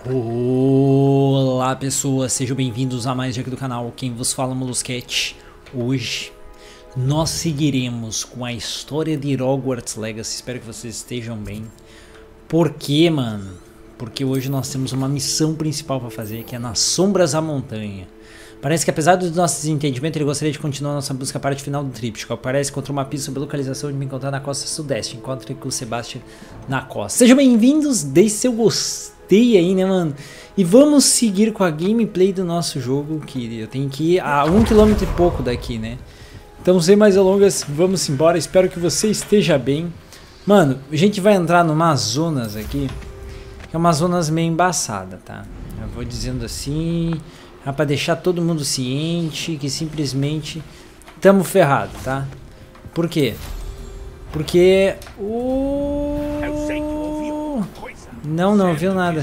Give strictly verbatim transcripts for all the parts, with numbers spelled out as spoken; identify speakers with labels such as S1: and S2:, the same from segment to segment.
S1: Olá pessoas, sejam bem-vindos a mais um aqui do canal. Quem vos fala é o Molusquete. Hoje nós seguiremos com a história de Hogwarts Legacy. Espero que vocês estejam bem. Por quê, mano? Porque hoje nós temos uma missão principal para fazer, que é nas Sombras da Montanha. Parece que apesar do nosso desentendimento, ele gostaria de continuar nossa busca a parte final do tríptico. Parece encontrou uma pista sobre a localização de me encontrar na costa sudeste. Encontre com o Sebastian na costa. Sejam bem-vindos, deixe seu gostei aí, né, mano? E vamos seguir com a gameplay do nosso jogo, que eu tenho que ir a um quilômetro e pouco daqui, né? Então, sem mais delongas, vamos embora. Espero que você esteja bem. Mano, a gente vai entrar numa zonas aqui, que é uma zonas meio embaçada, tá? Eu vou dizendo assim... É pra deixar todo mundo ciente que simplesmente tamo ferrado, tá? Por quê? Porque o... Não, não viu nada.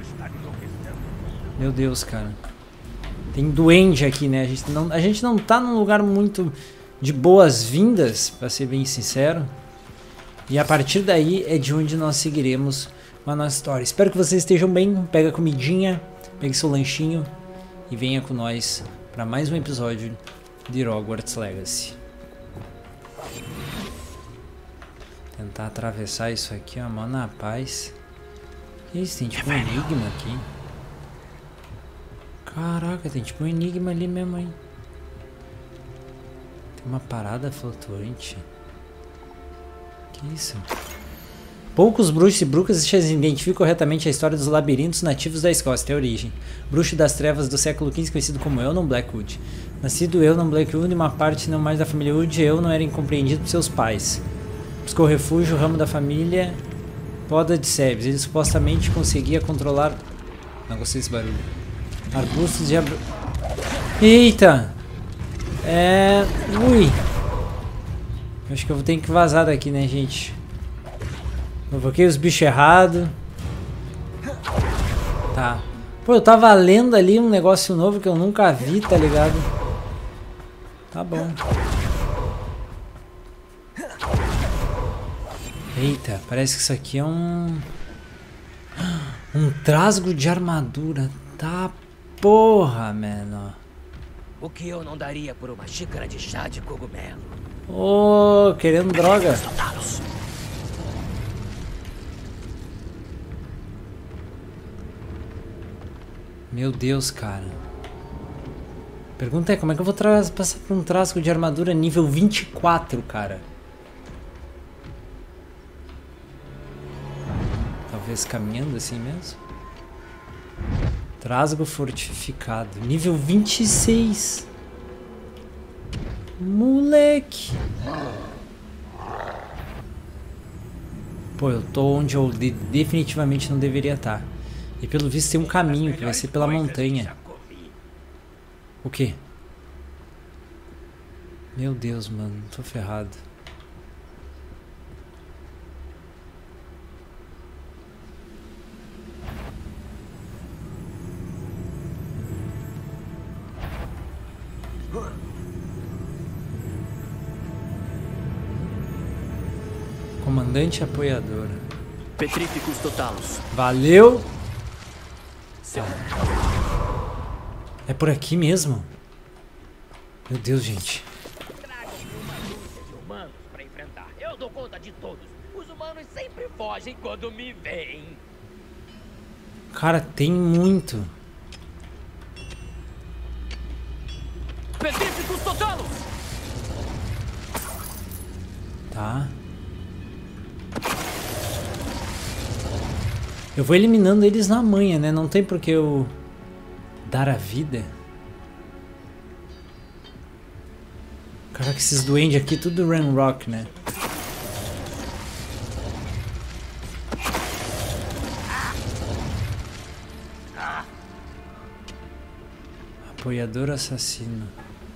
S1: Meu Deus, cara. Tem duende aqui, né? A gente não, a gente não tá num lugar muito de boas-vindas, pra ser bem sincero. E a partir daí é de onde nós seguiremos a nossa história. Espero que vocês estejam bem. Pega a comidinha, pegue seu lanchinho e venha com nós para mais um episódio de Hogwarts Legacy. Tentar atravessar isso aqui, ó, mano, na paz. Que isso? Tem tipo um enigma aqui. Caraca, tem tipo um enigma ali mesmo, hein? Tem uma parada flutuante. Que isso? Poucos bruxos e bruxas identificam corretamente a história dos labirintos nativos da Escócia, até a origem. Bruxo das trevas do século quinze, conhecido como Eunon Blackwood. Nascido Eunon Blackwood e uma parte não mais da família Wood, Eunon era incompreendido por seus pais. Buscou refúgio, o ramo da família Poda de Sebes. Ele supostamente conseguia controlar... Não gostei desse barulho. Arbustos de... Abr... Eita! É... Ui! Acho que eu vou ter que vazar daqui, né, gente? Provoquei os bichos errados. Tá. Pô, eu tava lendo ali um negócio novo que eu nunca vi, tá ligado? Tá bom. Eita, parece que isso aqui é um... Um trasgo de armadura. Tá porra, mano.
S2: O que eu não daria por uma xícara de chá de cogumelo?
S1: Ô, oh, querendo droga. Meu Deus, cara. Pergunta é, como é que eu vou passar por um trasgo de armadura nível vinte e quatro, cara? Talvez caminhando assim mesmo? Trasgo fortificado. Nível vinte e seis. Moleque. Pô, eu tô onde eu de definitivamente não deveria estar. E pelo visto tem um caminho que vai ser pela montanha. O quê? Meu Deus, mano, tô ferrado. Comandante apoiadora.
S2: Petríficos totalos.
S1: Valeu! É por aqui mesmo? Meu Deus, gente.
S2: Traga-me uma dúzia de humanos para enfrentar. Eu dou conta de todos. Os humanos sempre fogem quando me veem.
S1: Cara, tem muito.
S2: Petríficos totalos!
S1: Tá. Eu vou eliminando eles na manha, né? Não tem por que eu dar a vida. Caraca, esses duendes aqui, tudo Ranrock, né? Apoiador assassino.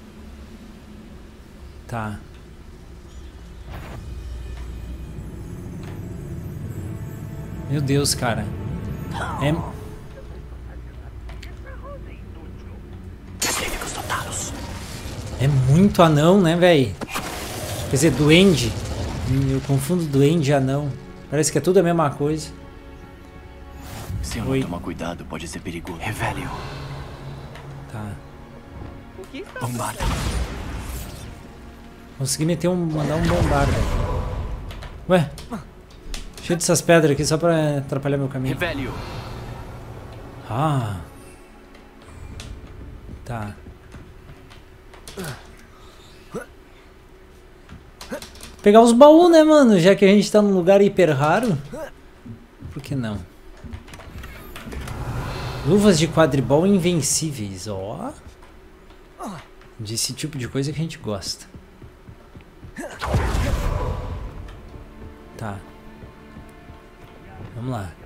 S1: Tá. Meu Deus, cara. É... É muito anão, né, velho? Quer dizer, duende. Eu confundo duende e anão. Parece que é tudo a mesma coisa.
S2: Se
S3: Se eu não
S1: Oi.
S3: tomar cuidado, pode ser perigoso. Revelio.
S1: Tá.
S2: O que está
S3: Bombarda.
S1: Consegui meter um... mandar um bombardo aqui. Ué? Cheio dessas pedras aqui só pra atrapalhar meu caminho.
S3: Revelio.
S1: Ah. Tá. Pegar os baús, né, mano? Já que a gente tá num lugar hiper raro. Por que não? Luvas de quadribol invencíveis, ó. Desse tipo de coisa que a gente gosta. Tá. Vamos lá.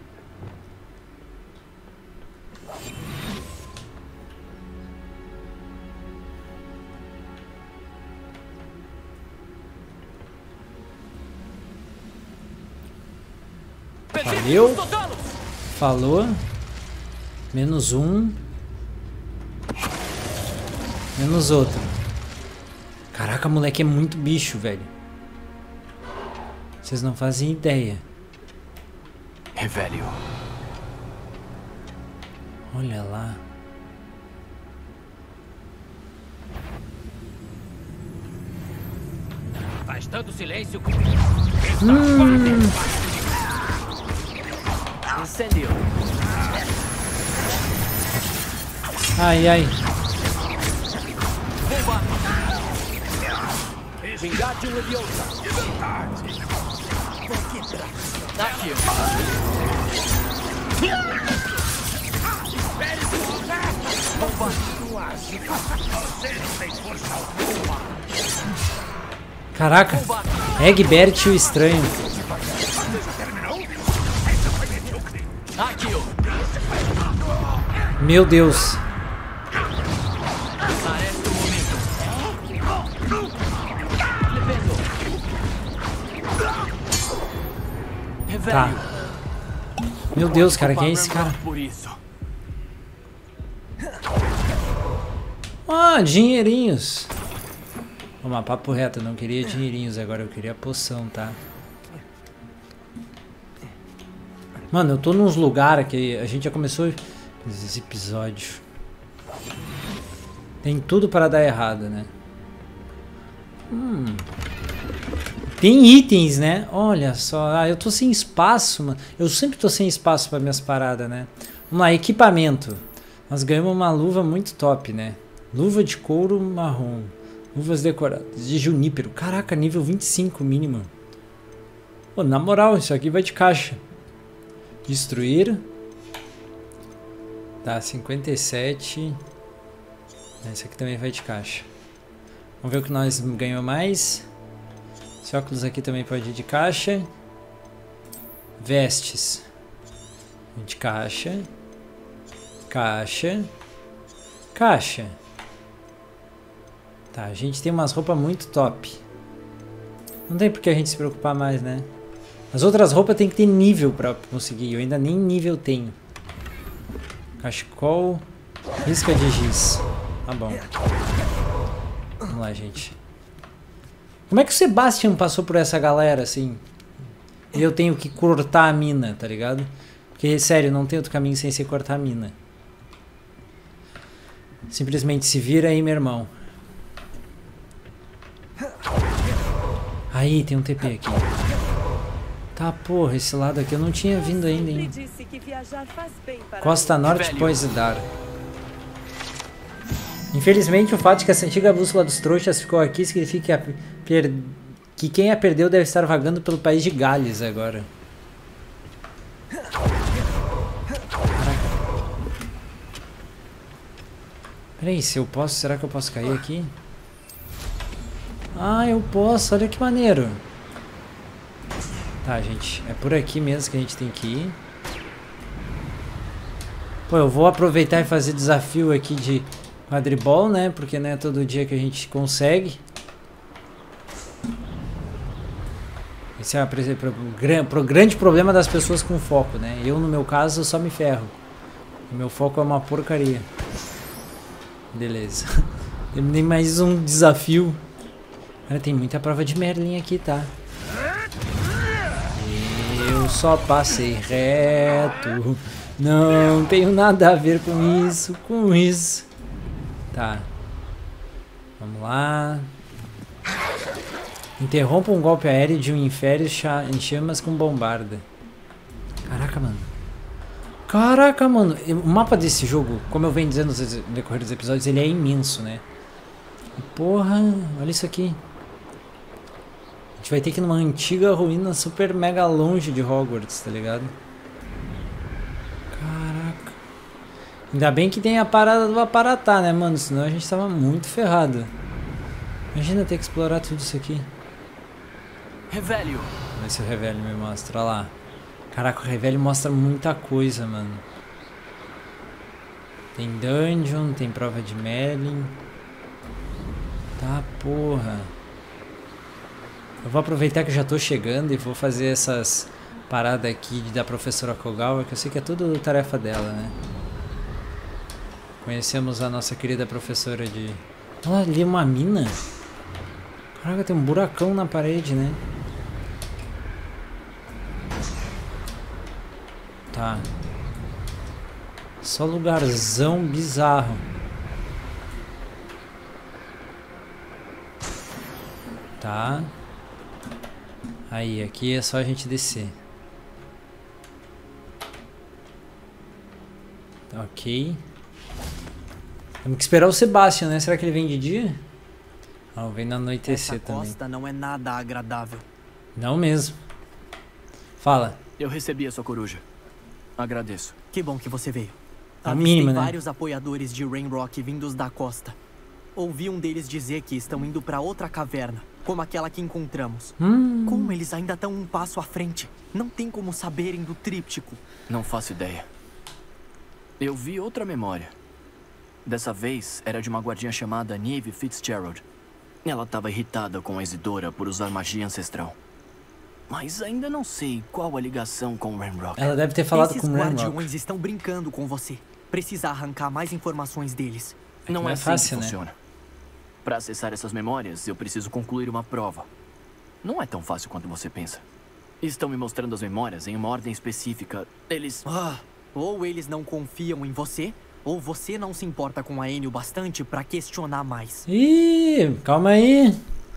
S1: Valeu. Falou. Menos um. Menos outro. Caraca, moleque é muito bicho, velho. Vocês não fazem ideia.
S3: Revelio.
S1: Olha lá.
S2: Faz tanto silêncio.
S1: Hum.
S3: Incêndio.
S1: Ai, ai.
S3: Vingatio Leviosa. Aqui.
S1: Caraca. Egbert o Estranho.
S3: Aqui.
S1: Meu Deus. Tá. Meu Deus, cara, quem é esse cara?
S3: Por isso.
S1: Ah, dinheirinhos. Vamos lá, papo reto, eu não queria dinheirinhos agora, eu queria poção, tá? Mano, eu tô nos lugares que a gente já começou esse episódio. Tem tudo para dar errado, né? Hum. Tem itens, né? Olha só. Ah, eu tô sem espaço, mano. Eu sempre tô sem espaço para minhas paradas, né? Vamos lá, equipamento. Nós ganhamos uma luva muito top, né? Luva de couro marrom. Luvas decoradas de junípero. Caraca, nível vinte e cinco mínimo. Pô, na moral, isso aqui vai de caixa. Destruir. Tá, cinquenta e sete. Esse aqui também vai de caixa. Vamos ver o que nós ganhamos mais. Esse óculos aqui também pode ir de caixa. Vestes. De caixa. Caixa. Caixa. Tá, a gente tem umas roupas muito top. Não tem por que a gente se preocupar mais, né? As outras roupas tem que ter nível pra conseguir. Eu ainda nem nível tenho. Cachecol. Risca de giz. Tá bom. Vamos lá, gente. Como é que o Sebastian passou por essa galera, assim? E eu tenho que cortar a mina, tá ligado? Porque, sério, não tem outro caminho sem ser cortar a mina. Simplesmente se vira aí, meu irmão. Aí, tem um T P aqui. Tá, porra, esse lado aqui eu não tinha vindo ainda, hein? Costa Norte, Poisidar. Infelizmente, o fato de que essa antiga bússola dos trouxas ficou aqui significa que, a per... que quem a perdeu deve estar vagando pelo país de Gales agora. Caraca. Peraí, se eu posso, será que eu posso cair aqui? Ah, eu posso, olha que maneiro. Tá, gente, é por aqui mesmo que a gente tem que ir. Pô, eu vou aproveitar e fazer desafio aqui de quadribol, né? Porque não é todo dia que a gente consegue. Esse é o grande problema das pessoas com foco, né? Eu, no meu caso, só me ferro. O meu foco é uma porcaria. Beleza. Terminei mais um desafio. Cara, tem muita prova de Merlin aqui, tá? Eu só passei reto. Não tenho nada a ver com isso, com isso. Tá. Vamos lá. Interrompa um golpe aéreo de um infério em chamas com bombarda. Caraca, mano. Caraca, mano. O mapa desse jogo, como eu venho dizendo no decorrer dos episódios, ele é imenso, né? Porra, olha isso aqui. A gente vai ter que ir numa antiga ruína super mega longe de Hogwarts, tá ligado? Caraca. Ainda bem que tem a parada do Aparatá, né, mano? Senão a gente tava muito ferrado. Imagina ter que explorar tudo isso aqui.
S3: Revelio.
S1: Vamos ver se o Revelio me mostra. Olha lá. Caraca, o Revelio mostra muita coisa, mano. Tem dungeon, tem prova de Merlin. Tá, porra. Eu vou aproveitar que eu já tô chegando e vou fazer essas paradas aqui da professora Kogawa, que eu sei que é tudo tarefa dela, né? Conhecemos a nossa querida professora de... Olha ali, uma mina. Caraca, tem um buracão na parede, né? Tá. Só lugarzão bizarro. Tá. Aí, aqui é só a gente descer. Tá, ok. Temos que esperar o Sebastian, né? Será que ele vem de dia? Ah, vem no anoitecer
S4: Essa
S1: também.
S4: costa não é nada agradável.
S1: Não mesmo. Fala.
S3: Eu recebi a sua coruja. Agradeço.
S4: Que bom que você veio.
S1: É o
S4: Avistei
S1: mínimo, né?
S4: vários apoiadores de Rainrock vindos da costa. Ouvi um deles dizer que estão indo para outra caverna, como aquela que encontramos.
S1: Hum.
S4: Como eles ainda estão um passo à frente? Não tem como saberem do tríptico.
S3: Não faço ideia. Eu vi outra memória. Dessa vez, era de uma guardiã chamada Niamh Fitzgerald. Ela estava irritada com a Isidora por usar magia ancestral. Mas ainda não sei qual a ligação com Rainrock.
S1: Ela deve ter falado
S4: Esses
S1: com o Rainrock.
S4: guardiões estão brincando com você. Precisa arrancar mais informações deles.
S3: Não
S1: não
S3: é
S1: é
S3: assim
S1: fácil,
S3: que
S1: né?
S3: funciona. Para acessar essas memórias, eu preciso concluir uma prova. Não é tão fácil quanto você pensa. Estão me mostrando as memórias em uma ordem específica. Eles...
S4: Ah, ou eles não confiam em você, ou você não se importa com a Anne o bastante pra questionar mais.
S1: Ih, calma aí.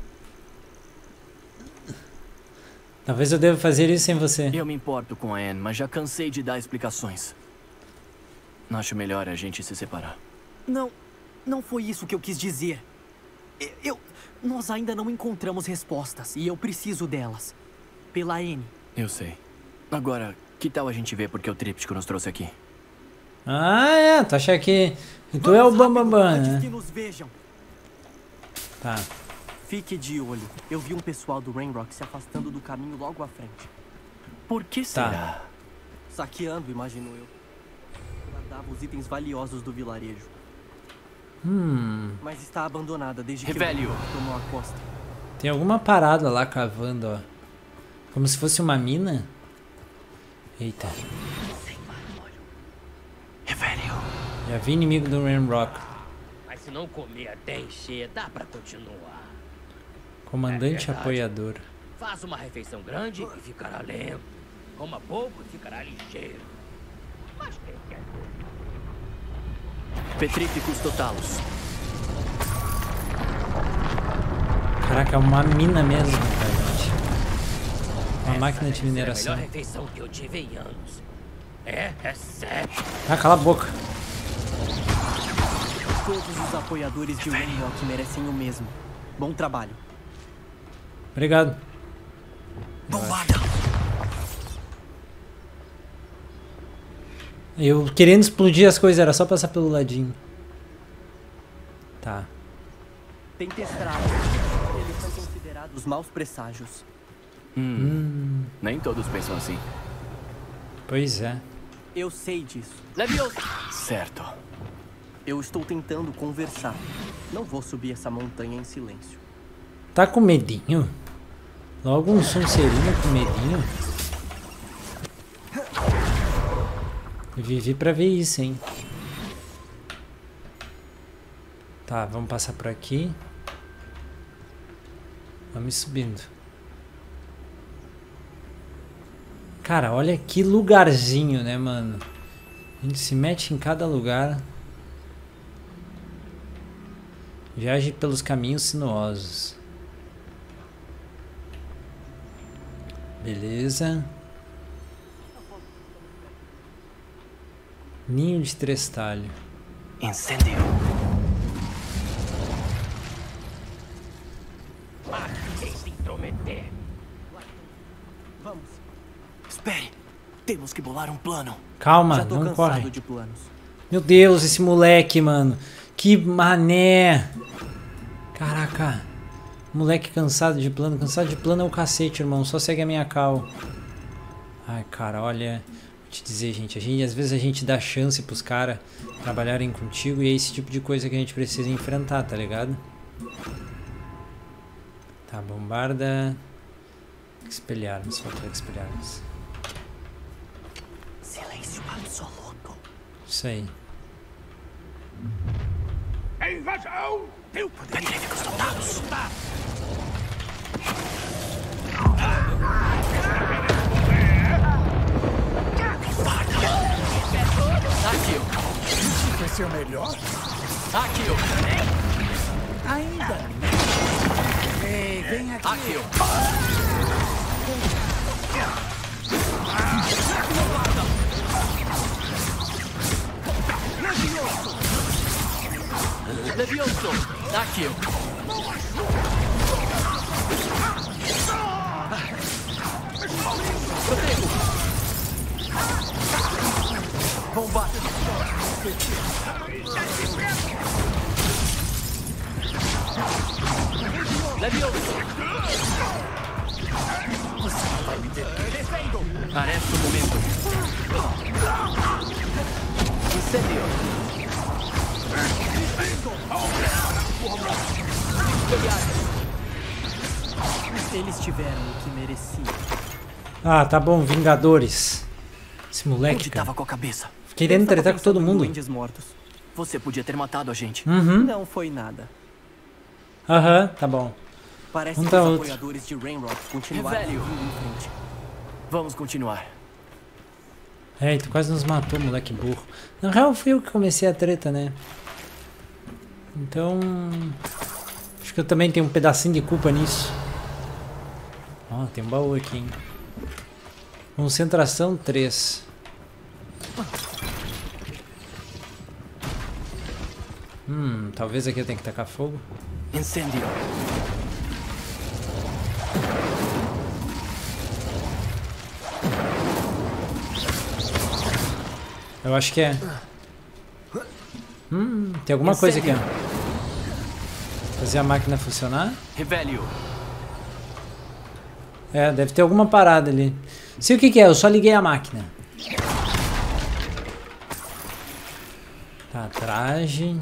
S1: Talvez eu deva fazer isso sem você.
S3: Eu me importo com a Anne, mas já cansei de dar explicações. Acho melhor a gente se separar.
S4: Não, não foi isso que eu quis dizer. Eu, eu- nós ainda não encontramos respostas e eu preciso delas. Pela Anne.
S3: Eu sei. Agora, que tal a gente ver porque o tríptico nos trouxe aqui?
S1: Ah, é. Tu acha que tu é o
S4: Vamos
S1: Bambambam,
S4: rápido, antes
S1: né?
S4: que nos vejam.
S1: Tá.
S4: Fique de olho. Eu vi um pessoal do Rainrock se afastando do caminho logo à frente.
S3: Por que será?
S4: Saqueando, imagino eu. Guardava os itens valiosos do vilarejo.
S1: Hum.
S4: Mas está abandonada desde que
S3: Revelio.
S4: o Rainrock tomou a costa.
S1: Tem alguma parada lá cavando, ó. Como se fosse uma mina. Eita.
S3: Revelio.
S1: Já vi inimigo do Rainrock.
S2: Mas se não comer até encher, dá pra continuar.
S1: Comandante
S2: É verdade.
S1: apoiador.
S2: Faça uma refeição grande e ficará lento. Coma pouco e ficará ligeiro. Mas quem quer?
S3: Petríficos totalos.
S1: Caraca, é uma mina mesmo, cara, gente. Uma
S2: Essa
S1: máquina de
S2: deve ser
S1: mineração.
S2: a melhor refeição que eu tive em anos. É, é sério.
S1: Ah, cala a boca.
S4: Todos os apoiadores de Rainrock merecem o mesmo. Bom trabalho.
S1: Obrigado.
S4: Bombada!
S1: Eu querendo explodir as coisas, era só passar pelo ladinho. Tá.
S4: Tente estrago. Eles são considerados maus presságios.
S3: Hum. Nem todos pensam assim.
S1: Pois é.
S4: Eu sei disso.
S3: Leviosa. Certo.
S4: Eu estou tentando conversar. Não vou subir essa montanha em silêncio.
S1: Tá com medinho? Logo um Sonserino com medinho? Eu vivi pra ver isso, hein? Tá, vamos passar por aqui. Vamos subindo. Cara, olha que lugarzinho, né, mano? A gente se mete em cada lugar. Viaje pelos caminhos sinuosos. Beleza. Ninho de trestalho.
S3: Incêndio.
S2: Mas sem se intrometer.
S4: Vamos.
S3: Espere. Temos que bolar um plano.
S1: Calma,
S4: Já tô
S1: não
S4: cansado
S1: corre.
S4: de planos.
S1: Meu Deus, esse moleque, mano. Que mané. Caraca. Moleque cansado de plano. Cansado de plano é o cacete, irmão. Só segue a minha cal. Ai, cara, olha... Vou te dizer, gente. A gente às vezes a gente dá chance pros caras trabalharem contigo e é esse tipo de coisa que a gente precisa enfrentar, tá ligado? Tá, bombarda... Expelharmos. Faltou expelharmos.
S3: Silêncio absoluto.
S1: Isso aí.
S2: Invasão! Eu
S3: Petríficos soldados. Aqui.
S5: Vai ser o melhor?
S3: Aqui.
S5: Ainda. Ei, vem aqui.
S3: Aqui. Levioso. Aqui. Protego. Bomba. Levioso. Você vai me deter. Arresta o momento. Incêndio.
S4: Eles tiveram o que mereciam.
S1: Ah, tá bom, Vingadores. Esse moleque,
S3: Onde
S1: cara.
S3: tava com a cabeça?
S1: Querendo
S4: Eu tava
S1: tretar com todo
S4: pensando em
S1: mundo.
S4: duendes mortos.
S3: Você podia ter matado a gente.
S1: Uhum.
S4: Não foi nada.
S1: Aham, tá bom.
S4: Parece
S1: Um
S4: que
S1: tá
S4: os
S1: outro.
S4: apoiadores de Rainrock continuaram
S3: Revelio.
S4: indo em frente.
S3: Vamos continuar.
S1: É, tu quase nos matou, moleque burro. Na real, fui eu que comecei a treta, né? Então... Acho que eu também tenho um pedacinho de culpa nisso. Ó, tem um baú aqui, hein? Concentração três. Hum, talvez aqui eu tenha que tacar fogo.
S3: Incêndio.
S1: Eu acho que é. Hum, tem alguma coisa aqui, ó. Fazer a máquina funcionar.
S3: Revelio.
S1: É, deve ter alguma parada ali. Sei o que que é, eu só liguei a máquina. Tá, traje.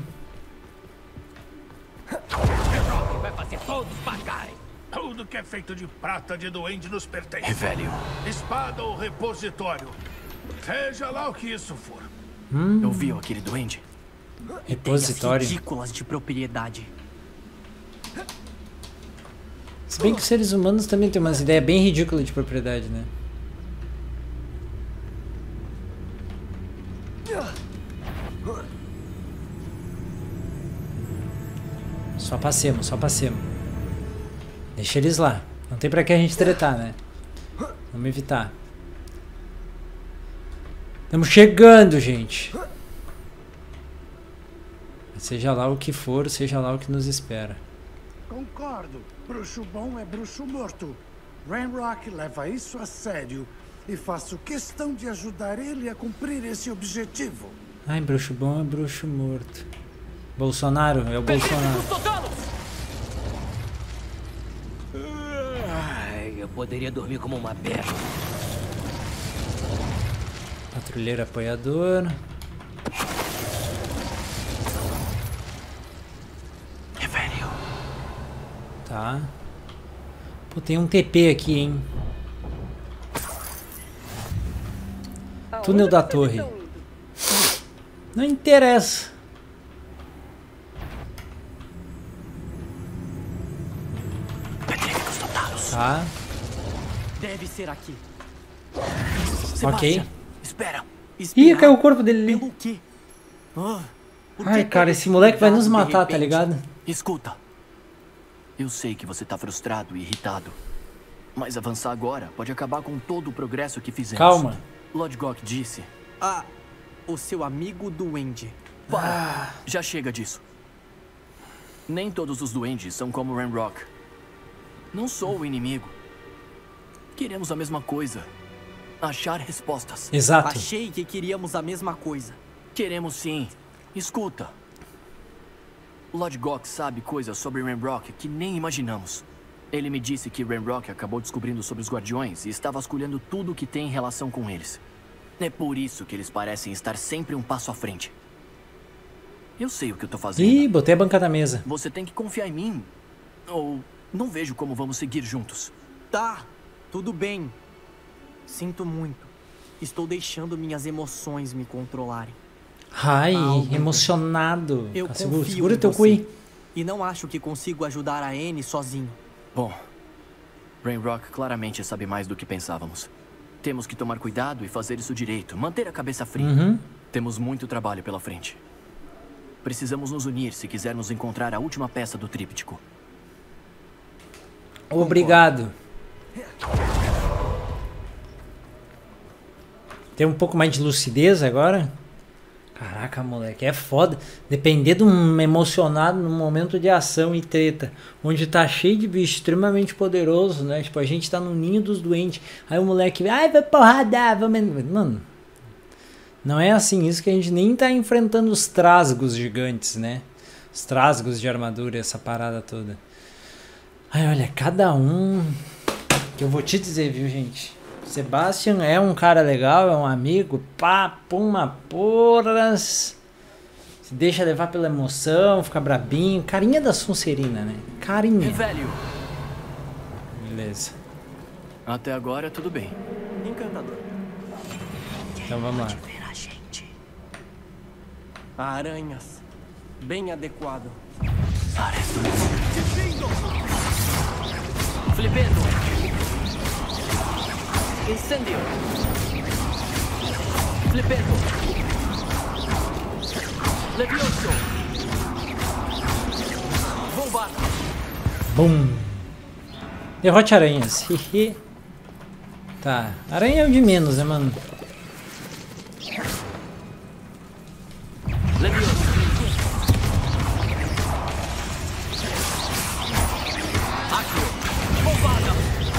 S2: vai fazer todos pagarem.
S5: Tudo que é feito de prata de duende nos pertence.
S3: Revelio.
S5: Espada ou repositório. Seja lá o que isso for.
S1: Hum,
S3: Ouviu aquele duende?
S1: repositório.
S4: Ideias ridículas de propriedade.
S1: Se bem que os seres humanos também têm umas ideias bem ridículas de propriedade, né? Só passemos, só passemos. Deixa eles lá. Não tem pra que a gente tretar, né? Vamos evitar. Estamos chegando, gente. Seja lá o que for, seja lá o que nos espera.
S5: Concordo. Bruxo bom é bruxo morto. Rainrock leva isso a sério. E faço questão de ajudar ele a cumprir esse objetivo.
S1: Ai, bruxo bom é bruxo morto. Bolsonaro, é o Bolsonaro.
S2: Ai, eu poderia dormir como uma pedra.
S1: Patrulheiro apoiador.
S3: Revelio.
S1: Tá. Pô, tem um T P aqui, hein? Túnel da torre. Não interessa.
S3: Petríficos soldados.
S1: Tá.
S4: Deve ser aqui.
S1: Ok.
S3: Espera.
S1: Ih, caiu o corpo dele ali.
S4: Pelo quê? Ah, por
S1: Ai,
S4: que
S1: cara,
S4: todo
S1: esse moleque vai nos
S4: cuidado de
S1: matar, tá
S4: repente?
S1: ligado?
S3: Escuta. Eu sei que você tá frustrado e irritado. Mas avançar agora pode acabar com todo o progresso que fizemos.
S1: Calma.
S3: Lord Gok disse...
S4: Ah, o seu amigo duende.
S3: Para, já chega disso. Nem todos os duendes são como Ranrock. Não sou o inimigo. Queremos a mesma coisa. Achar respostas.
S1: Exato.
S4: Achei que queríamos a mesma coisa.
S3: Queremos sim. Escuta. Lord Gok sabe coisas sobre Ranrock que nem imaginamos. Ele me disse que Ranrock acabou descobrindo sobre os Guardiões e está vasculhando tudo que tem em relação com eles. É por isso que eles parecem estar sempre um passo à frente. Eu sei o que eu tô fazendo.
S1: Ih, botei a banca na mesa.
S3: Você tem que confiar em mim. Ou não vejo como vamos seguir juntos.
S4: Tá, tudo bem. Sinto muito. Estou deixando minhas emoções me controlarem.
S1: Ai,
S4: Algo.
S1: emocionado.
S4: Eu
S1: Ah, segura
S4: confio
S1: segura
S4: em
S1: teu
S4: você.
S1: cu aí.
S4: E não acho que consigo ajudar a Anne sozinho.
S3: Bom, Ranrock claramente sabe mais do que pensávamos. Temos que tomar cuidado e fazer isso direito. Manter a cabeça fria.
S1: Uhum.
S3: Temos muito trabalho pela frente. Precisamos nos unir se quisermos encontrar a última peça do tríptico.
S1: Obrigado. Tem um pouco mais de lucidez agora? Caraca, moleque, é foda. Depender de um emocionado num momento de ação e treta, onde tá cheio de bicho extremamente poderoso, né? Tipo, a gente tá no ninho dos doentes. Aí o moleque, ai, vai porrada, vamos... Mano, não é assim. Isso que a gente nem tá enfrentando os trasgos gigantes, né? Os trasgos de armadura, essa parada toda. Ai, olha, cada um... Que eu vou te dizer, viu, gente? Sebastian é um cara legal, é um amigo, pá, puma, porras. Se deixa levar pela emoção, fica brabinho. Carinha da Sonserina, né? Carinha.
S3: Velho,
S1: Beleza.
S3: até agora tudo bem.
S4: Encantador.
S1: Então vamos lá.
S4: Aranhas. Bem adequado.
S3: Flipendo. Incêndio. Flipendo. Levioso. Bombarda.
S1: Bum. Derrote aranhas. Tá. Aranha é o de menos, né, mano?
S3: Levioso. Accio. Bombarda.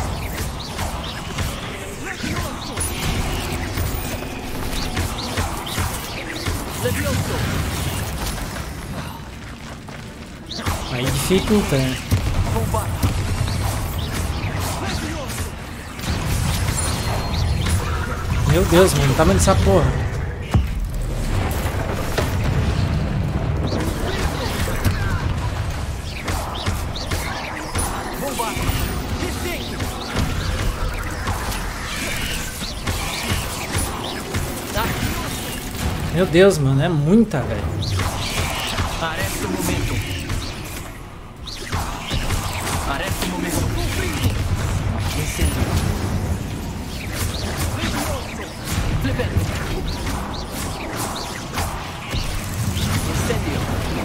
S3: Levioso.
S1: Aí dificulta, né?
S3: Bombarda.
S1: Meu Deus, mano. Tá dessa porra.
S3: Bombarda. Incêndio.
S1: Meu Deus, mano. É muita, velho.
S3: Arreste o momento. Arreste o momento. Incêndio. Flipendo. Incêndio.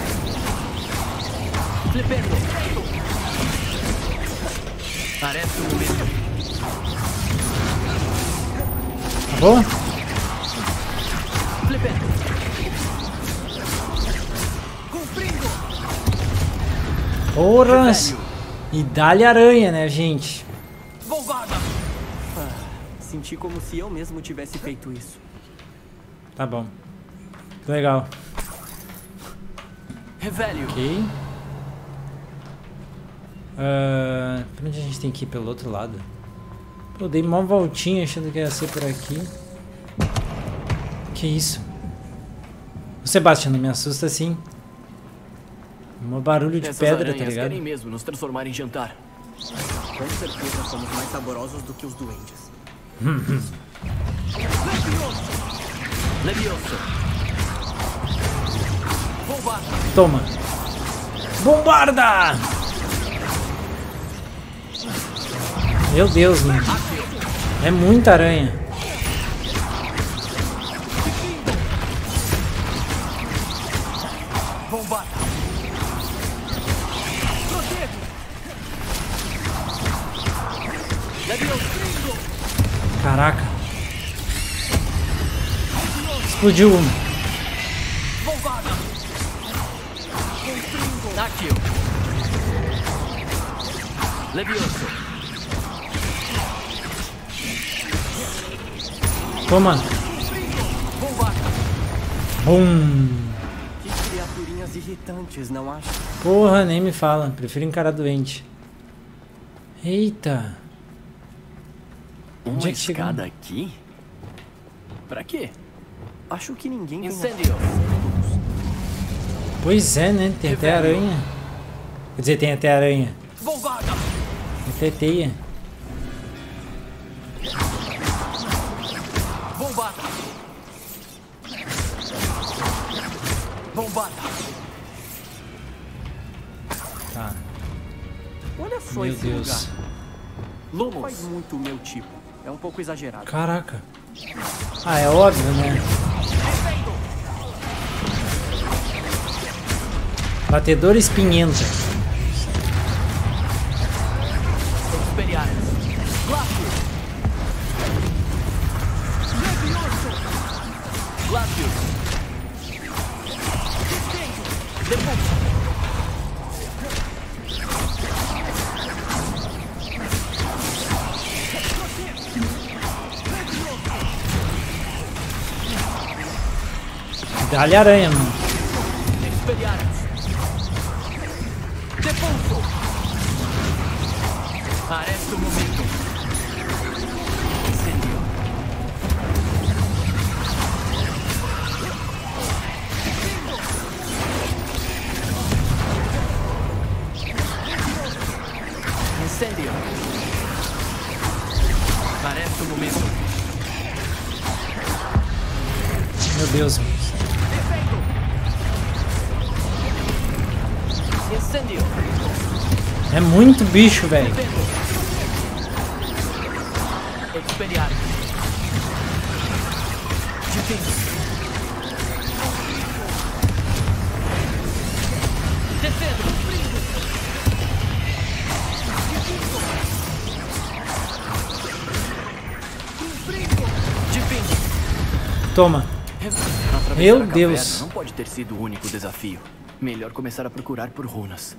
S3: Flipendo. Arreste o momento.
S1: Tá bom?
S3: Flipendo.
S1: Porras. E dá-lhe aranha, né, gente?
S3: Bombarda.
S4: Senti como se eu mesmo tivesse feito isso.
S1: Tá bom. Legal.
S3: Revelio.
S1: Ok. Uh, pra onde a gente tem que ir? Pelo outro lado? Pô, dei uma voltinha achando que ia ser por aqui. Que isso? O Sebastião não me assusta assim. Um barulho de
S3: Essas
S1: pedra,
S3: aranhas
S1: tá ligado?
S3: querem mesmo nos transformar em jantar.
S4: Com certeza somos mais saborosos do que os duendes.
S3: Levioso. Bombarda.
S1: Toma. Bombarda! Meu Deus, mano. É muita aranha.
S3: Bombada! Protejo! Levioso!
S1: Caraca. Explodiu uma.
S3: Bombada! Aqui. Levioso!
S1: Toma.
S3: Bombada!
S1: Bum.
S4: Que criaturinhas irritantes, não acha?
S1: Porra, nem me fala. Prefiro encarar doente. Eita.
S3: Uma
S1: Onde é que chegou?
S3: escada aqui? Pra quê?
S4: Acho que ninguém tem
S3: Incêndio!
S1: Pois é, né? Tem até aranha. Quer dizer, tem até aranha.
S3: Bombada!
S1: Tem até teia.
S3: Bombada! Bombada!
S1: Tá.
S4: Olha só
S1: Meu
S4: esse
S1: Deus.
S4: lugar. Lumos faz muito o meu tipo. É um pouco exagerado.
S1: Caraca. Ah, é óbvio, né? Batedor espinhenta.
S3: Experiar. Lápio. Lápio. Depois.
S1: Dá-lhe aranha, mano.
S3: Experiar. Depulso. Arresta o momento. Incêndio. Incêndio. Arresta o momento.
S1: Meu Deus.
S3: Incêndio.
S1: É muito bicho, velho.
S3: Experiar. Difícil. Descendo. Difícil.
S1: Toma.
S3: Atravessar
S1: Meu
S3: a caverna
S1: Deus.
S3: não pode ter sido o único desafio. Melhor começar a procurar por runas.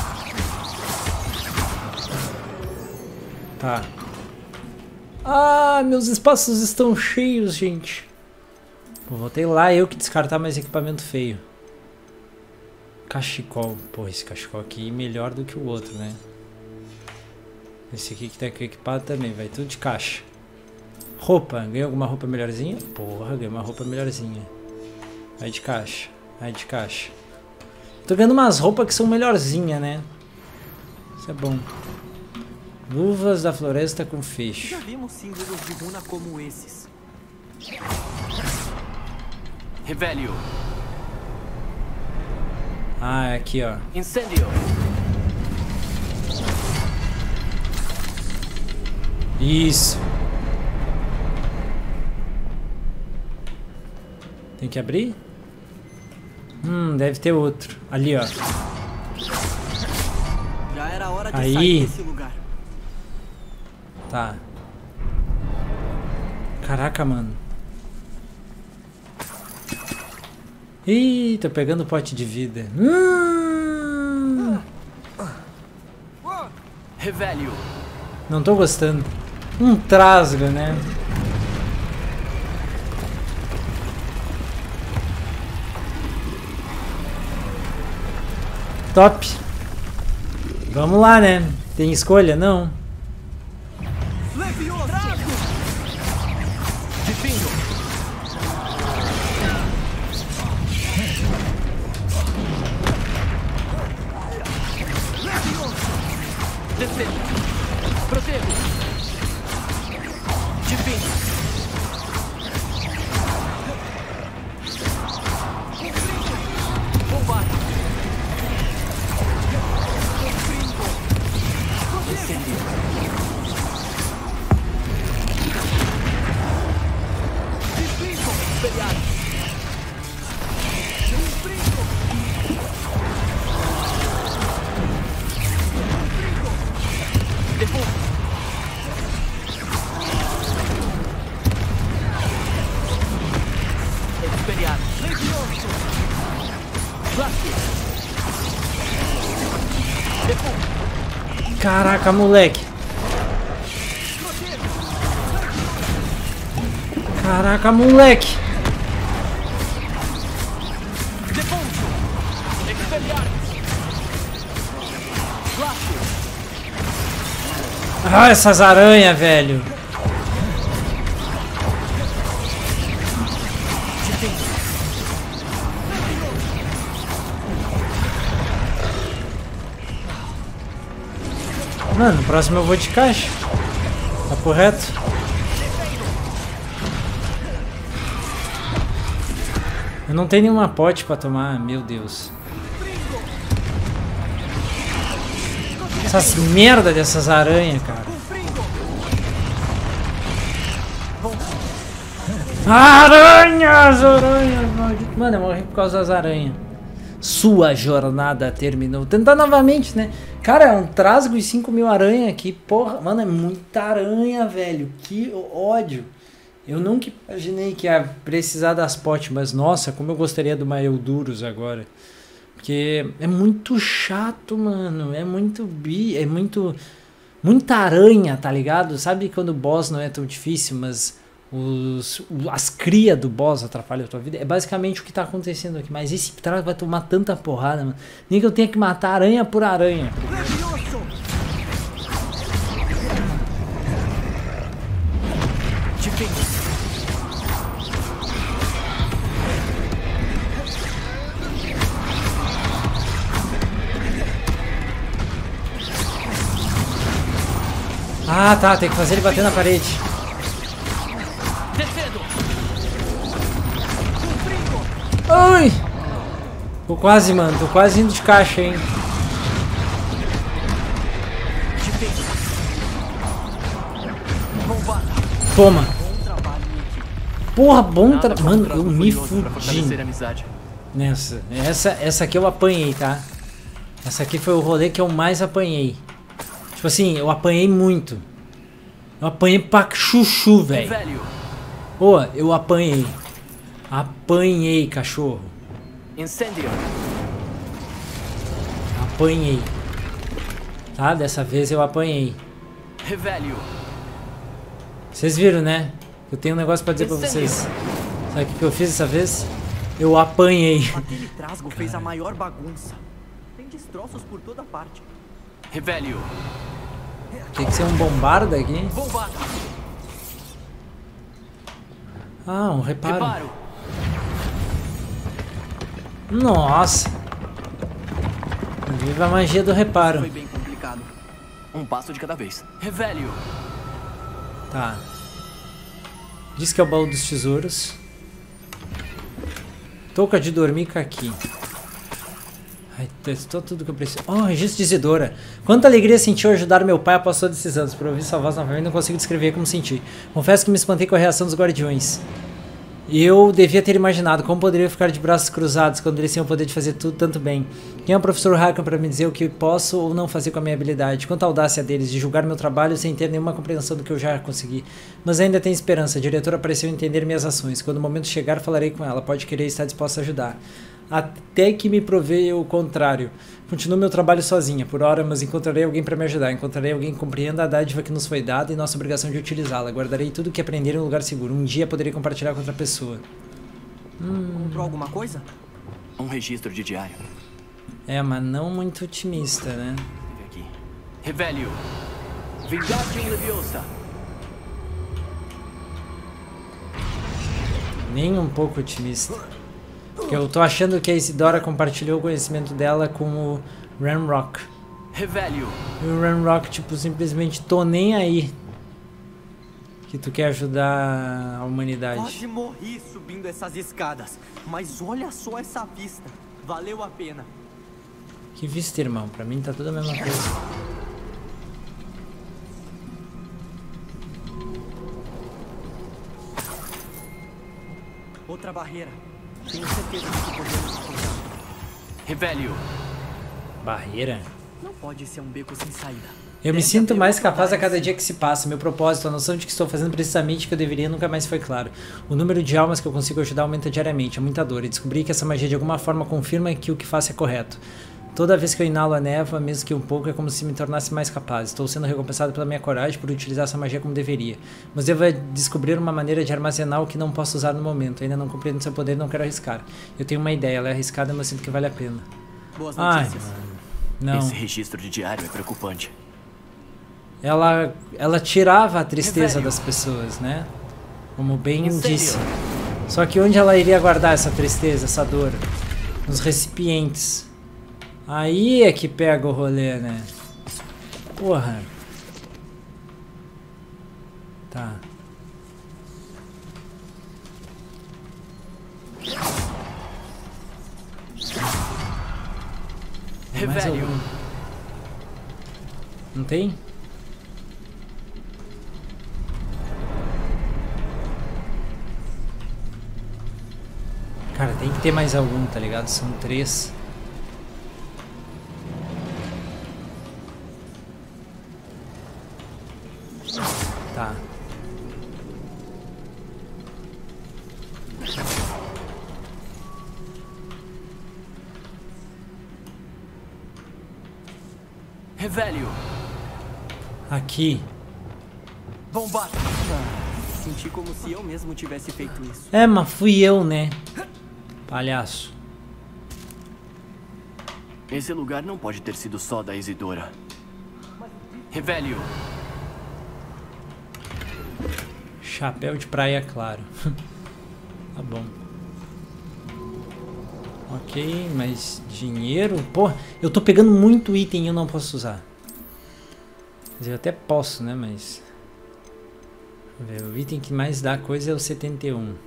S1: Tá. Ah, meus espaços estão cheios, gente. Pô, voltei lá, eu que descartar mais equipamento feio. Cachecol. Pô, esse cachecol aqui é melhor do que o outro, né? Esse aqui que tá aqui equipado também, vai tudo de caixa. Roupa, ganhei alguma roupa melhorzinha? Porra, ganhei uma roupa melhorzinha. Vai de caixa, vai de caixa. Tô ganhando umas roupas que são melhorzinhas, né? Isso é bom. Luvas da floresta com fecho.
S4: Já vimos símbolos de runa como esses.
S3: Revelio.
S1: Ah, é aqui, ó.
S3: Incêndio.
S1: Isso. Tem que abrir? Hum, deve ter outro. Ali, ó.
S4: Já era hora de
S1: Aí.
S4: sair desse lugar.
S1: Tá. Caraca, mano. Ih, tô pegando pote de vida. Hum,
S3: Revelio.
S1: não tô gostando. Um trasgo, né? Top. Vamos lá, né? Tem escolha? Não.
S3: Difícil. Descendo. Protego. Difícil. Bombada. Incêndio.
S1: Caraca, moleque. Caraca, moleque. Ah, essas aranhas, velho. Mano, no próximo eu vou de caixa. Tá correto? Eu não tenho nenhuma pote pra tomar, meu Deus. Essas merda dessas aranhas, cara. Aranhas, aranhas, maldito. Mano, eu morri por causa das aranhas. Sua jornada terminou. Tentar novamente, né? Cara, é um trasgo e cinco mil aranhas aqui. Porra, mano, é muita aranha, velho. Que ódio. Eu nunca imaginei que ia precisar das potes, mas nossa, como eu gostaria do Maelduros agora. Porque é muito chato, mano. É muito bi, é muito muita aranha, tá ligado? Sabe quando o boss não é tão difícil, mas os, as crias do boss atrapalham a tua vida? É basicamente o que tá acontecendo aqui. Mas esse trago vai tomar tanta porrada, mano. Nem que eu tenha que matar aranha por aranha. Ah, tá, tem que fazer ele bater na parede. Ai! Tô quase, mano, tô quase indo de caixa, hein. Toma. Porra, bom trabalho. Mano, eu me fudi nessa. Essa, essa aqui eu apanhei, tá? Essa aqui foi o rolê que eu mais apanhei. Tipo assim, eu apanhei muito. Eu apanhei pra chuchu, velho. Pô, eu apanhei. Apanhei, cachorro.
S3: Incêndio.
S1: Apanhei. Tá? Dessa vez eu apanhei.
S3: Revelio.
S1: Vocês viram, né? Eu tenho um negócio pra dizer pra vocês. Sabe o que eu fiz dessa vez? Eu apanhei.
S4: Aquele trasgo fez a maior bagunça. Tem destroços por toda parte.
S3: Revelio.
S1: Tem que ser um bombarda aqui.
S3: Bombada.
S1: Ah, um reparo.
S3: Reparo.
S1: Nossa. Viva a magia do reparo.
S3: Foi bem complicado. Um passo de cada vez. Revelio.
S1: Tá. Diz que é o baú dos tesouros. Touca de dormir aqui. Ai, testou tudo que eu preciso. Oh, registro de Isidora. Quanta alegria sentiu ajudar meu pai após todos esses anos. Por ouvir sua voz novamente, não consigo descrever como senti. Confesso que me espantei com a reação dos guardiões. Eu devia ter imaginado como poderia ficar de braços cruzados quando eles tinham o poder de fazer tudo tanto bem. Quem é o professor Hakan para me dizer o que posso ou não fazer com a minha habilidade? Quanta audácia deles de julgar meu trabalho sem ter nenhuma compreensão do que eu já consegui. Mas ainda tem esperança. A diretora pareceu entender minhas ações. Quando o momento chegar, falarei com ela. Pode querer estar disposta a ajudar. Até que me provei o contrário. Continuo meu trabalho sozinha, por hora, mas encontrarei alguém para me ajudar. Encontrarei alguém que compreenda a dádiva que nos foi dada e nossa obrigação de utilizá-la. Guardarei tudo que aprender em um lugar seguro. Um dia poderei compartilhar com outra pessoa.
S4: Hum. Comprou alguma coisa?
S3: Um registro de diário.
S1: É, mas não muito otimista, né?
S3: Aqui. Revelio. Vingatio Leviosa.
S1: Nem um pouco otimista. Porque eu tô achando que a Isidora compartilhou o conhecimento dela com o Ranrock.
S3: Revelio.
S1: E o Ranrock, tipo, simplesmente tô nem aí que tu quer ajudar a humanidade.
S4: Quase morri subindo essas escadas. Mas olha só essa vista. Valeu a pena.
S1: Que vista, irmão? Pra mim tá tudo a mesma coisa.
S4: Outra barreira. Tenho certeza de que podemos encontrar.
S3: Revelio.
S1: Barreira?
S4: Não pode ser um beco sem saída.
S1: Eu me sinto mais capaz a cada dia que se passa. Meu propósito, a noção de que estou fazendo precisamente o que eu deveria nunca mais foi claro. O número de almas que eu consigo ajudar aumenta diariamente. É muita dor. E descobri que essa magia de alguma forma confirma que o que faço é correto. Toda vez que eu inalo a névoa, mesmo que um pouco, é como se me tornasse mais capaz. Estou sendo recompensado pela minha coragem por utilizar essa magia como deveria. Mas devo descobrir uma maneira de armazenar o que não posso usar no momento. Ainda não compreendo seu poder e não quero arriscar. Eu tenho uma ideia, ela é arriscada, mas sinto que vale a pena.
S4: Boas
S1: Ai,
S4: notícias.
S1: não.
S3: Esse registro de diário é preocupante.
S1: Ela, ela tirava a tristeza
S3: Revelio.
S1: das pessoas, né? Como bem
S3: Incendio.
S1: disse. Só que onde ela iria guardar essa tristeza, essa dor? Nos recipientes. Aí é que pega o rolê, né? Porra. Tá. Tem mais
S3: Revelio.
S1: algum? Não tem? Cara, tem que ter mais algum, tá ligado? São três. Tá.
S3: Revelio.
S1: Aqui.
S3: Bombar.
S4: Ah, senti como se eu mesmo tivesse feito isso.
S1: É, mas fui eu, né? Palhaço.
S3: Esse lugar não pode ter sido só da Isidora. Revelio.
S1: Chapéu de praia claro. Tá bom. Ok, mas dinheiro? Pô, eu tô pegando muito item e eu não posso usar. Quer dizer, eu até posso, né? Mas... Deixa eu ver, o item que mais dá coisa é o setenta e um.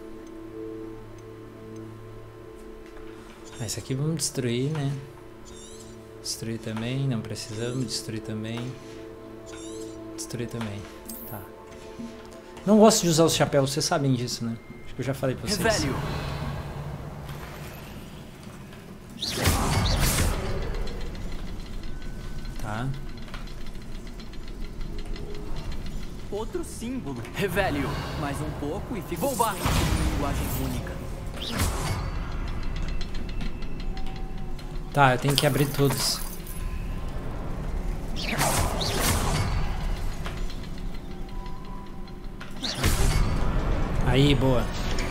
S1: Ah, esse aqui vamos destruir, né? Destruir também, não precisamos. Destruir também. Destruir também. Tá. Não gosto de usar os chapéus, vocês sabem disso, né? Acho que eu já falei pra vocês.
S3: Revelio.
S1: Tá.
S4: Outro símbolo.
S3: Revelio.
S4: Mais um pouco e fica
S3: Bombar.
S4: em linguagem única.
S1: Tá, eu tenho que abrir todos. Aí, boa.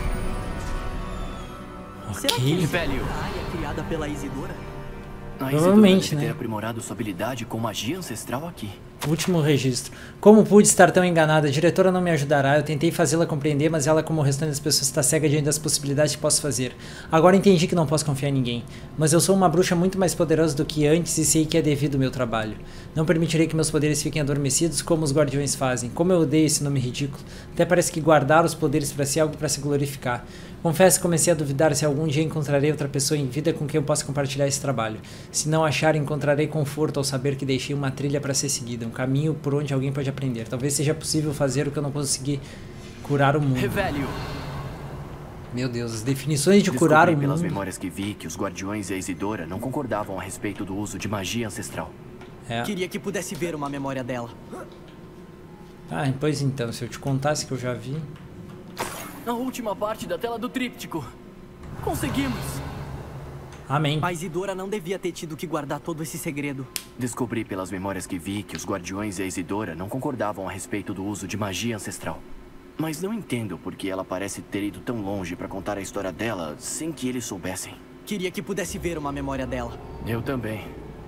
S4: Será
S1: Ok.
S4: que
S3: Revelio.
S4: a área criada pela Isidora?
S3: A
S1: Provavelmente,
S3: Isidora deve
S1: né?
S3: ter aprimorado sua habilidade com magia ancestral aqui.
S1: Último registro. Como pude estar tão enganada? A diretora não me ajudará. Eu tentei fazê-la compreender, mas ela, como o restante das pessoas, está cega diante das possibilidades que posso fazer. Agora entendi que não posso confiar em ninguém. Mas eu sou uma bruxa muito mais poderosa do que antes e sei que é devido ao meu trabalho. Não permitirei que meus poderes fiquem adormecidos como os guardiões fazem. Como eu odeio esse nome ridículo. Até parece que guardar os poderes para si é algo para se glorificar. Confesso que comecei a duvidar se algum dia encontrarei outra pessoa em vida com quem eu possa compartilhar esse trabalho. Se não achar, encontrarei conforto ao saber que deixei uma trilha para ser seguida, um caminho por onde alguém pode aprender. Talvez seja possível fazer o que eu não consegui, curar o mundo.
S3: Revelio.
S1: Meu Deus, as definições de curar o
S3: Descobri pelas
S1: mundo.
S3: memórias que vi que os guardiões e a Isidora não concordavam a respeito do uso de magia ancestral.
S1: É.
S4: Queria que pudesse ver uma memória dela.
S1: Ah, pois então, se eu te contasse que eu já vi.
S3: A última parte da tela do tríptico. Conseguimos!
S1: Amém.
S4: A Isidora não devia ter tido que guardar todo esse segredo.
S3: Descobri pelas memórias que vi que os guardiões e a Isidora não concordavam a respeito do uso de magia ancestral. Mas não entendo porque ela parece ter ido tão longe para contar a história dela sem que eles soubessem.
S4: Queria que pudesse ver uma memória dela.
S3: Eu também.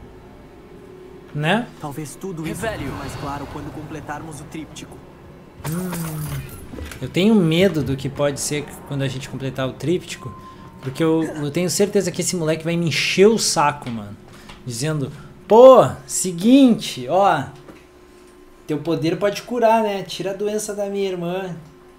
S1: Né?
S4: Talvez tudo isso
S3: Revelio.
S4: fique mais claro quando completarmos o tríptico.
S1: Eu tenho medo do que pode ser quando a gente completar o tríptico. Porque eu, eu tenho certeza que esse moleque vai me encher o saco, mano. Dizendo, pô, seguinte, ó. Teu poder pode curar, né? Tira a doença da minha irmã.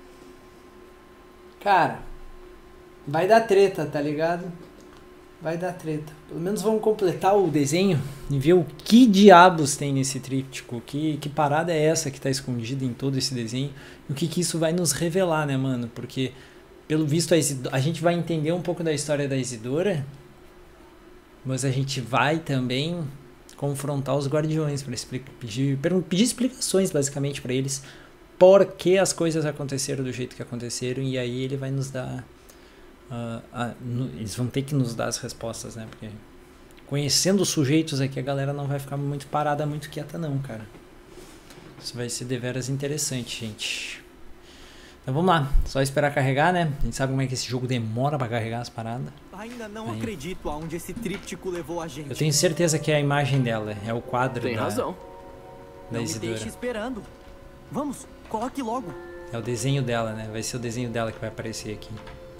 S1: Cara, vai dar treta, tá ligado? Vai dar treta. Pelo menos vamos completar o desenho e ver o que diabos tem nesse tríptico. Que, que parada é essa que tá escondida em todo esse desenho. E o que, que isso vai nos revelar, né, mano? Porque, pelo visto, a, Isidora, a gente vai entender um pouco da história da Isidora. Mas a gente vai também confrontar os guardiões, para pedir, pedir explicações basicamente para eles por que as coisas aconteceram do jeito que aconteceram, e aí ele vai nos dar uh, uh, no, eles vão ter que nos dar as respostas, né? Porque conhecendo os sujeitos aqui, a galera não vai ficar muito parada, muito quieta não, cara. Isso vai ser deveras interessante, gente. Então vamos lá, só esperar carregar, né? A gente sabe como é que esse jogo demora pra carregar as paradas.
S4: Ainda não
S1: Aí.
S4: acredito aonde esse tríptico levou a gente.
S1: Eu tenho certeza que é a imagem dela, é o quadro
S3: Tem
S1: da,
S3: razão.
S1: da
S4: Não me
S1: Isidora.
S4: deixe esperando. Vamos, coloque logo.
S1: É o desenho dela, né? Vai ser o desenho dela que vai aparecer aqui.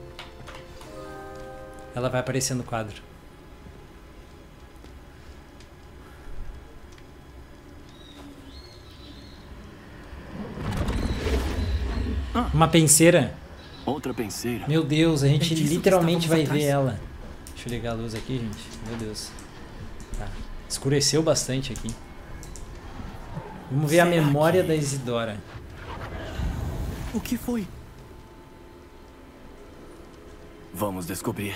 S1: Ela vai aparecer no quadro. Uma penseira.
S3: Outra penseira.
S1: Meu Deus, a gente
S4: É disso que
S1: literalmente vai
S4: estávamos
S1: ver
S4: atrás.
S1: ela. Deixa eu ligar a luz aqui, gente. Meu Deus. Tá. Escureceu bastante aqui. Vamos ver
S4: Será
S1: a memória
S4: que-
S1: da Isidora.
S4: O que foi?
S3: Vamos descobrir.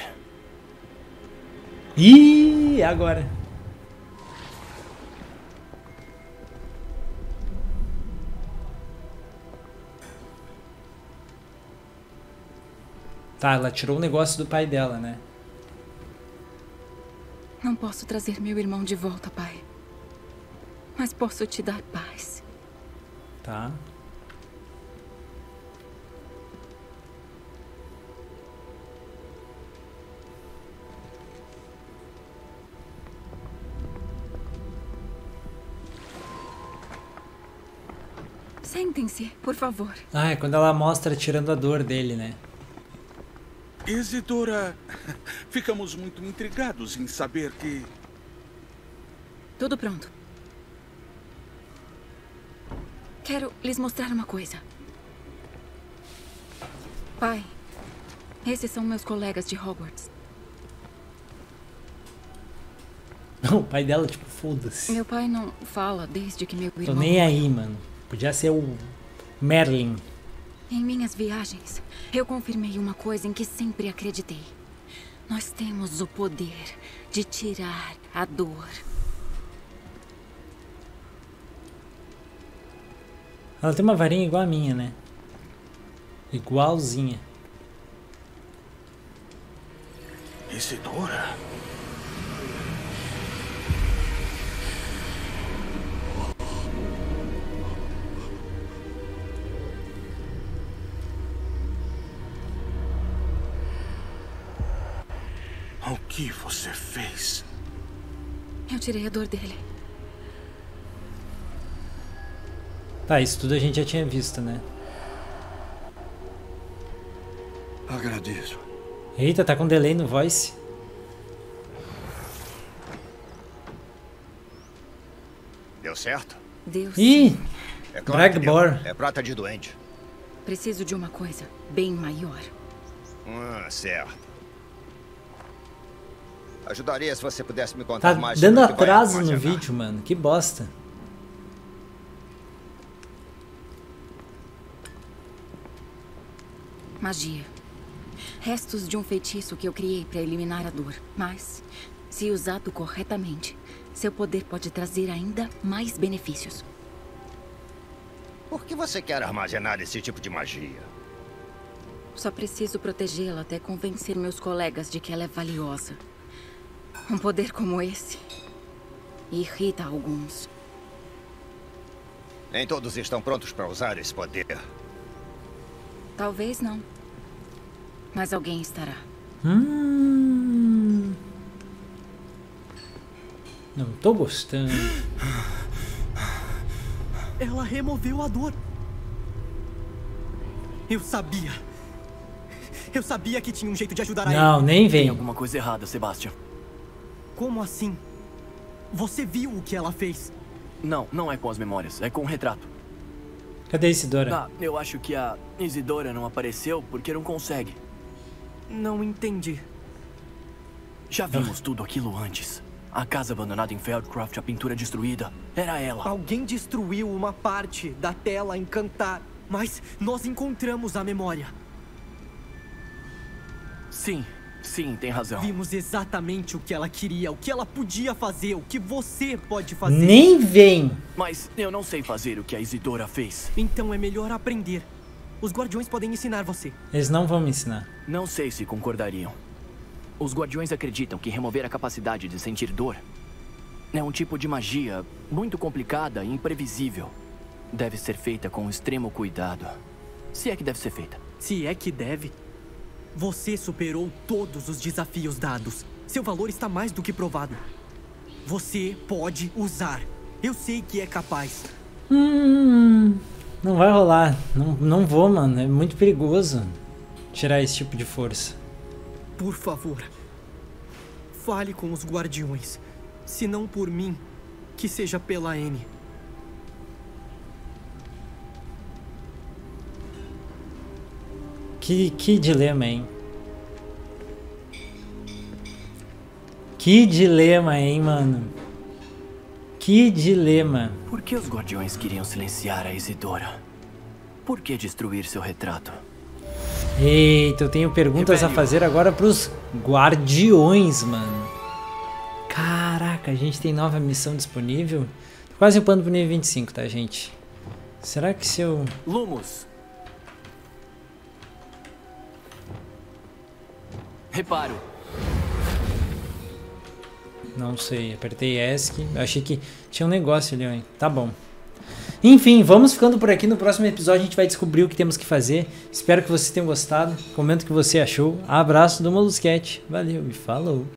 S1: Ih, agora. Tá, ela tirou o negócio do pai dela, né?
S6: Não posso trazer meu irmão de volta, pai. Mas posso te dar paz.
S1: Tá.
S6: Sentem-se, por favor.
S1: Ah, é quando ela mostra tirando a dor dele, né?
S7: Isidora, ficamos muito intrigados em saber que...
S6: Tudo pronto. Quero lhes mostrar uma coisa. Pai, esses são meus colegas de Hogwarts.
S1: Não, o pai dela, tipo, foda-se.
S6: Meu pai não fala desde que meu
S1: Tô
S6: irmão...
S1: nem aí, mano. Podia ser o Merlin.
S6: Em minhas viagens, eu confirmei uma coisa em que sempre acreditei. Nós temos o poder de tirar a dor.
S1: Ela tem uma varinha igual a minha, né? Igualzinha.
S7: Isidora? O que você fez?
S6: Eu tirei a dor dele.
S1: Tá, isso tudo a gente já tinha visto, né?
S7: Agradeço.
S1: Eita, tá com delay no voice.
S8: Deu certo?
S6: Deus,
S1: Ih!
S8: É claro que deu.
S1: Dragbor.
S8: É prata de doente.
S6: preciso de uma coisa bem maior.
S8: Ah, certo. Ajudaria se você pudesse me contar
S1: Tá
S8: mais
S1: dando
S8: sobre o que vai
S1: atraso no
S8: armazenar.
S1: vídeo, mano. Que bosta.
S6: Magia. Restos de um feitiço que eu criei para eliminar a dor. Mas, se usado corretamente, seu poder pode trazer ainda mais benefícios.
S8: Por que você quer armazenar esse tipo de magia?
S6: Só preciso protegê-la até convencer meus colegas de que ela é valiosa. Um poder como esse irrita alguns.
S8: Nem todos estão prontos para usar esse poder.
S6: Talvez não. Mas alguém estará.
S1: Hum... Não tô gostando.
S4: Ela removeu a dor. Eu sabia. Eu sabia que tinha um jeito de ajudar a
S1: Não,
S4: ele.
S1: nem
S3: Tem
S1: vem.
S3: alguma coisa errada, Sebastian.
S4: Como assim? Você viu o que ela fez?
S3: Não, não é com as memórias, é com o retrato.
S1: Cadê a Isidora?
S3: Ah, eu acho que a Isidora não apareceu porque não consegue.
S4: Não entendi.
S3: Já vimos tudo aquilo antes. A casa abandonada em Feldcroft, a pintura destruída. Era ela.
S4: Alguém destruiu uma parte da tela encantar, mas nós encontramos a memória.
S3: Sim, Sim, tem razão.
S4: Vimos exatamente o que ela queria, o que ela podia fazer, o que você pode fazer.
S1: Nem vem.
S3: Mas eu não sei fazer o que a Isidora fez.
S4: Então é melhor aprender. Os guardiões podem ensinar você.
S1: Eles não vão me ensinar.
S3: Não sei se concordariam. Os guardiões acreditam que remover a capacidade de sentir dor é um tipo de magia muito complicada e imprevisível. Deve ser feita com extremo cuidado. Se é que deve ser feita.
S4: Se é que deve. Você superou todos os desafios dados. Seu valor está mais do que provado. Você pode usar. Eu sei que é capaz.
S1: Hum, não vai rolar. Não, não vou, mano. É muito perigoso tirar esse tipo de força.
S4: Por favor, fale com os guardiões. Se não por mim, que seja pela Anne.
S1: Que, que dilema, hein? Que dilema, hein, mano? Que dilema.
S3: Por que os guardiões queriam silenciar a Isidora? Por que destruir seu retrato?
S1: Eita, eu tenho perguntas
S3: Rebellion.
S1: a fazer agora pros guardiões, mano. Caraca, a gente tem nova missão disponível. Tô quase upando pro nível vinte e cinco, tá, gente? Será que se eu...
S3: Lumos. Reparo.
S1: Não sei, apertei ESC. Eu achei que tinha um negócio ali, ó. Tá bom. Enfim, vamos ficando por aqui. No próximo episódio a gente vai descobrir o que temos que fazer. Espero que vocês tenham gostado. Comenta o que você achou. Abraço do Molusquete. Valeu e falou.